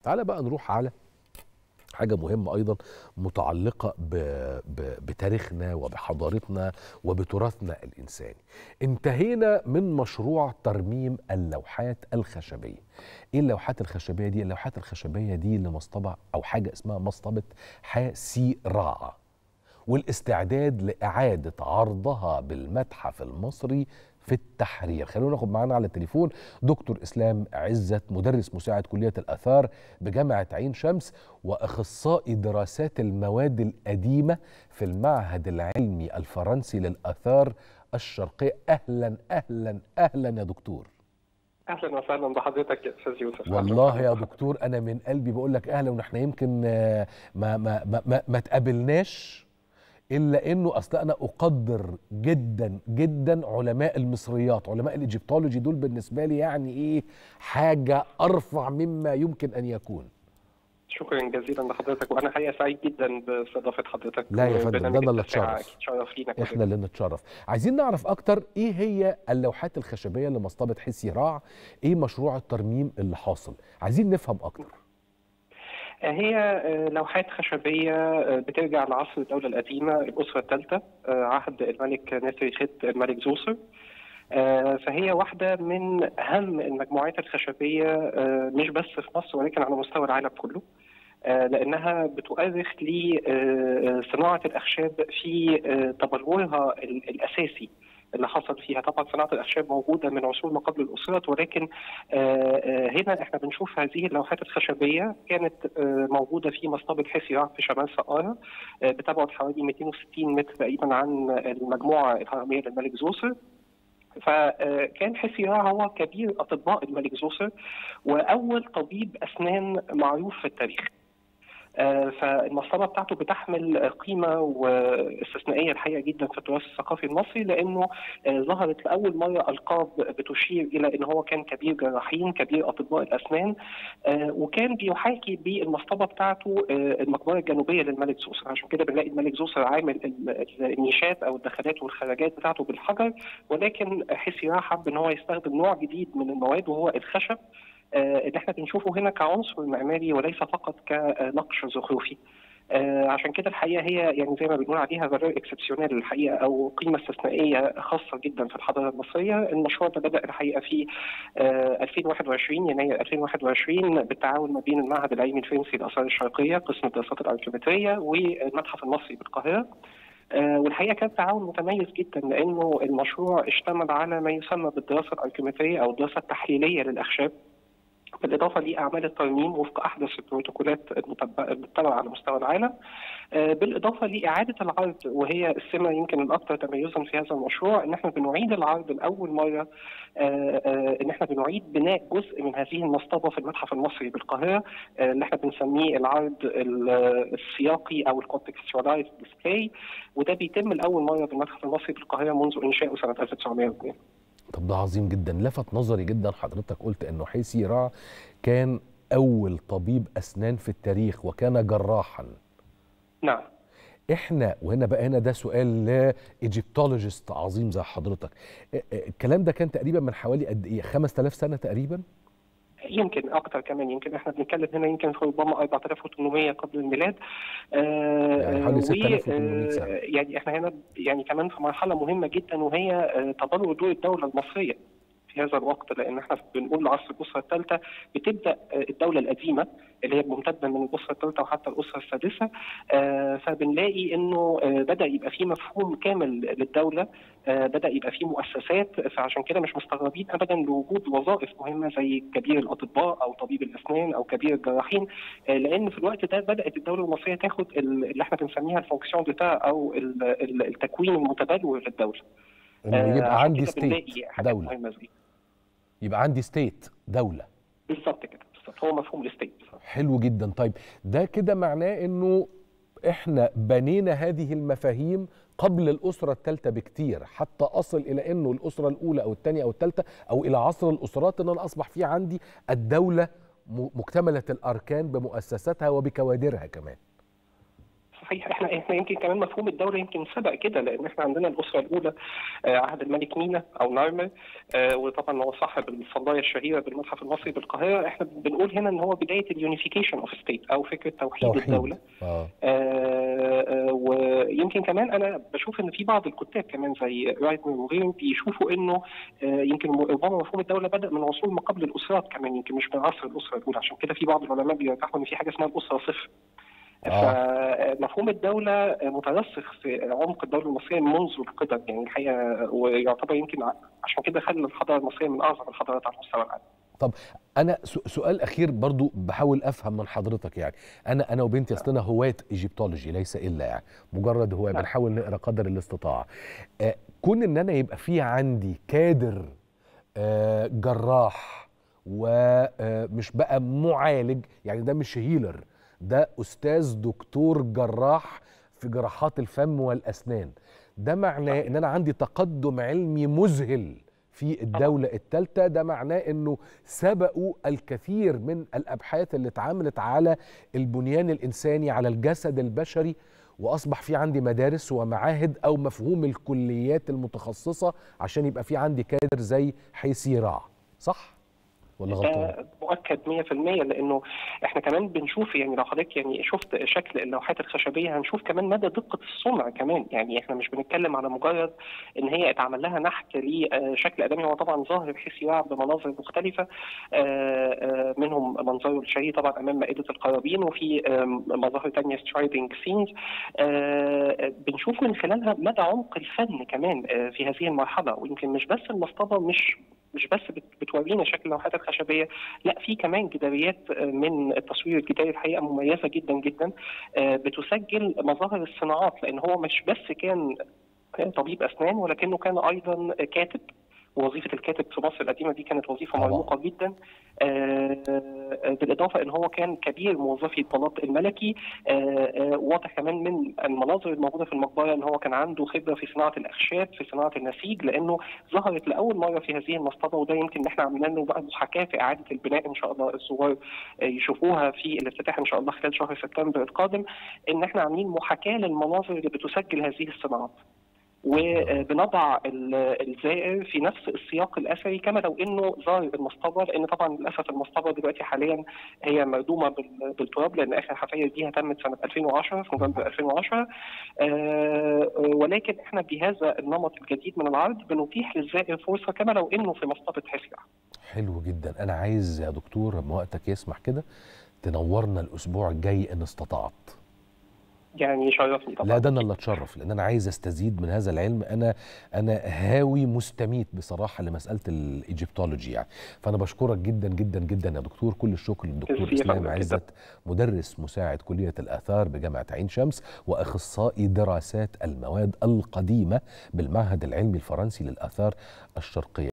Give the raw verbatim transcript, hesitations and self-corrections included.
تعالى بقى نروح على حاجة مهمة أيضا متعلقة ب... ب... بتاريخنا وبحضارتنا وبتراثنا الإنساني. انتهينا من مشروع ترميم اللوحات الخشبية. إيه اللوحات الخشبية دي؟ اللوحات الخشبية دي لمصطبة أو حاجة اسمها مصطبة حاسيراع، والاستعداد لإعادة عرضها بالمتحف المصري في التحرير. خلونا ناخد معانا على التليفون دكتور إسلام عزت، مدرس مساعد كلية الآثار بجامعة عين شمس وأخصائي دراسات المواد القديمة في المعهد العلمي الفرنسي للآثار الشرقية. أهلا أهلا أهلا يا دكتور. اهلا وسهلا بحضرتك يا استاذ يوسف. والله يا دكتور انا من قلبي بقول لك اهلا، ونحن يمكن ما ما ما ما, ما تقابلناش إلا إنه أصل أنا أقدر جدا جدا علماء المصريات، علماء الإيجيبتولوجي دول بالنسبة لي يعني إيه حاجة أرفع مما يمكن أن يكون. شكرا جزيلا لحضرتك، وأنا حقيقة سعيد جدا باستضافة حضرتك. لا يا فندم، ده اللي نتشرف. شرف لينا إحنا اللي نتشرف. عايزين نعرف أكتر إيه هي اللوحات الخشبية لمصطبة حاسيراع، إيه مشروع الترميم اللي حاصل، عايزين نفهم أكتر. هي لوحات خشبية بترجع لعصر الدولة القديمة، الأسرة الثالثة، عهد الملك نسري خت الملك زوسر. فهي واحدة من أهم المجموعات الخشبية مش بس في مصر ولكن على مستوى العالم كله، لأنها بتؤرخ لصناعة الأخشاب في تبلورها الأساسي اللي حصل فيها. طبعا صناعه الاخشاب موجوده من عصور ما قبل الاسرات، ولكن هنا احنا بنشوف هذه اللوحات الخشبيه كانت موجوده في مصطبه حاسيراع في شمال سقاره، بتبعد حوالي مئتين وستين متر تقريبا عن المجموعه الهرميه للملك زوسر. فكان حاسيراع هو كبير اطباء الملك زوسر واول طبيب اسنان معروف في التاريخ. فالمصطبة بتاعته بتحمل قيمة واستثنائية الحقيقة جدا في التراث الثقافي المصري، لأنه ظهرت لأول مرة ألقاب بتشير إلى أن هو كان كبير جراحين، كبير أطباء الأسنان، وكان بيحاكي بالمصطبة بتاعته المقبرة الجنوبية للملك زوسر. عشان كده بنلاقي الملك زوسر عامل النيشات أو الدخلات والخرجات بتاعته بالحجر، ولكن حاسيراع حب أن هو يستخدم نوع جديد من المواد وهو الخشب اللي احنا بنشوفه هنا كعنصر معماري وليس فقط كنقش زخرفي. آه عشان كده الحقيقه هي يعني زي ما بنقول عليها فالور اكسبسيونيل الحقيقه، او قيمه استثنائيه خاصه جدا في الحضاره المصريه. المشروع ده بدا الحقيقه في آه ألفين وواحد وعشرين، يناير ألفين وواحد وعشرين، بالتعاون ما بين المعهد العلمي الفرنسي للاثار الشرقيه قسم الدراسات الاركيومتريه والمتحف المصري بالقاهره. آه والحقيقه كان تعاون متميز جدا، لانه المشروع اشتمل على ما يسمى بالدراسه الاركيومتريه او الدراسه التحليليه للاخشاب، بالإضافة لأعمال الترميم وفق أحدث البروتوكولات المتبعة على مستوى العالم، بالإضافة لإعادة العرض، وهي السمة يمكن الأكثر تميزا في هذا المشروع، إن احنا بنعيد العرض لأول مرة، إن احنا بنعيد بناء جزء من هذه المصطبة في المتحف المصري بالقاهرة، اللي احنا بنسميه العرض السياقي أو الكونتكستواليزد ديسبلاي، وده بيتم لأول مرة بالمتحف المصري بالقاهرة منذ إنشائه سنة ألف وتسعمائة واثنين. طب ده عظيم جدا. لفت نظري جدا حضرتك قلت انه حاسيراع كان اول طبيب اسنان في التاريخ وكان جراحا. نعم. احنا وهنا بقى هنا ده سؤال لايجيبتولوجيست عظيم زي حضرتك، الكلام ده كان تقريبا من حوالي قد ايه؟ خمسة آلاف سنه تقريبا؟ يمكن اكتر كمان، يمكن احنا بنتكلم هنا يمكن في ربما أربعة آلاف وثمانمائة قبل الميلاد، آه يعني حوالي ستة آلاف وثمانمائة سنه. يعني احنا هنا يعني كمان في مرحله مهمه جدا، وهي تبلور دور الدوله المصريه في هذا الوقت، لان احنا بنقول عصر الاسره الثالثه بتبدا الدوله القديمه اللي هي ممتده من الاسره الثالثه وحتى الاسره السادسه. آه فبنلاقي انه آه بدا يبقى في مفهوم كامل للدوله، آه بدا يبقى في مؤسسات. فعشان كده مش مستغربين ابدا لوجود وظائف مهمه زي كبير الاطباء او طبيب الاسنان او كبير الجراحين، آه لان في الوقت ده بدات الدوله المصريه تاخد اللي احنا بنسميها الفونكسيون ديتا او التكوين المتبلور للدوله. انه يبقى آه عندي ستيت دوله، يبقى عندي ستيت دوله. بالظبط كده، بالظبط هو مفهوم الستيت. حلو جدا. طيب ده كده معناه انه احنا بنينا هذه المفاهيم قبل الاسره الثالثه بكتير، حتى اصل الى انه الاسره الاولى او الثانيه او الثالثه او الى عصر الاسرات ان انا اصبح في عندي الدوله مكتمله الاركان بمؤسساتها وبكوادرها كمان. صحيح. احنا احنا يمكن كمان مفهوم الدوله يمكن سبق كده، لان احنا عندنا الاسره الاولى آه، عهد الملك مينا او نارمر، آه، وطبعا هو صاحب الصلايه الشهيره بالمتحف المصري بالقاهره. احنا بنقول هنا ان هو بدايه اليونيفيكيشن اوف ستيت او فكره توحيد, توحيد. الدوله. آه. آه ويمكن كمان انا بشوف ان في بعض الكتاب كمان زي رايتنر وغيرهم بيشوفوا انه آه يمكن ربما مفهوم الدوله بدا من عصور ما قبل الاسرات كمان، يمكن مش من عصر الاسره الاولى. عشان كده في بعض العلماء بيرجحوا ان في حاجه اسمها الاسره صفر. آه. فمفهوم الدولة مترسخ في عمق الدولة المصرية منذ القدم يعني الحقيقة، ويعتبر يمكن عشان كده خلى الحضارة المصرية من أعظم الحضارات على مستوى العالم. طب أنا سؤال أخير برضو بحاول أفهم من حضرتك، يعني أنا أنا وبنتي أصلنا هواة إيجيبتولوجي ليس إلا يعني مجرد هواة، بنحاول نقرأ قدر الاستطاعة. آه كون إن أنا يبقى في عندي كادر آه جراح ومش بقى معالج، يعني ده مش هيلر، ده أستاذ دكتور جراح في جراحات الفم والأسنان، ده معناه إن أنا عندي تقدم علمي مذهل في الدولة الثالثة. ده معناه إنه سبقوا الكثير من الأبحاث اللي اتعملت على البنيان الإنساني، على الجسد البشري، وأصبح في عندي مدارس ومعاهد أو مفهوم الكليات المتخصصة عشان يبقى في عندي كادر زي حيثيراع، صح؟ ولا غلطان؟ مؤكد مية في المية، لانه احنا كمان بنشوف يعني لو حضرتك يعني شفت شكل اللوحات الخشبيه هنشوف كمان مدى دقه الصنع كمان. يعني احنا مش بنتكلم على مجرد ان هي اتعمل لها نحت لشكل ادمي، هو طبعا ظاهر حيثيراع بمناظر مختلفه، منهم منظره الشهير طبعا امام مائده القرابين، وفي مظاهر ثانيه سترايدنج سينز بنشوف من خلالها مدى عمق الفن كمان في هذه المرحله. ويمكن مش بس المصطبه مش مش بس بتورينا شكل اللوحات الخشبيه، لا في كمان جداريات من التصوير الجداري الحقيقه مميزه جدا جدا بتسجل مظاهر الصناعات، لان هو مش بس كان طبيب اسنان ولكنه كان ايضا كاتب. ووظيفه الكاتب في مصر القديمه دي كانت وظيفه مرموقه جدا، بالاضافه ان هو كان كبير موظفي البلاط الملكي. واضح كمان من المناظر الموجوده في المقبره ان هو كان عنده خبره في صناعه الاخشاب، في صناعه النسيج، لانه ظهرت لاول مره في هذه المصطبه. وده يمكن ان احنا عملنا له بقى محاكاه في اعاده البناء ان شاء الله الزوار يشوفوها في الافتتاح ان شاء الله خلال شهر سبتمبر القادم، ان احنا عاملين محاكاه للمناظر اللي بتسجل هذه الصناعات، وبنضع الزائر في نفس السياق الاثري كما لو انه زار المصطبه. لان طبعا للاسف المصطبه دلوقتي حاليا هي مردومه بالتراب، لان اخر حفاير دي تمت سنه ألفين وعشرة في نوفمبر ألفين وعشرة. آه ولكن احنا بهذا النمط الجديد من العرض بنتيح للزائر فرصه كما لو انه في مصطبه حيثيراع. حلو جدا. انا عايز يا دكتور لما وقتك يسمح كده تنورنا الاسبوع الجاي ان استطعت. يعني شرفني طبعا. لا ده انا اللي اتشرف، لان انا عايز استزيد من هذا العلم. انا انا هاوي مستميت بصراحه لمساله الايجيبتولوجي يعني. فانا بشكرك جدا جدا جدا يا دكتور. كل الشكر للدكتور اسلام عزت، مدرس مساعد كليه الاثار بجامعه عين شمس واخصائي دراسات المواد القديمه بالمعهد العلمي الفرنسي للاثار الشرقيه.